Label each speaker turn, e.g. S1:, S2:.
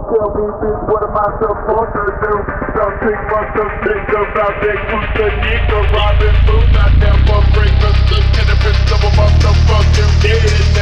S1: tell me, bitch, what am I supposed to do? Some trick for some niggas out there, shoot the nigga, Robin Hood. I never break the cannabis of a motherfucking dead.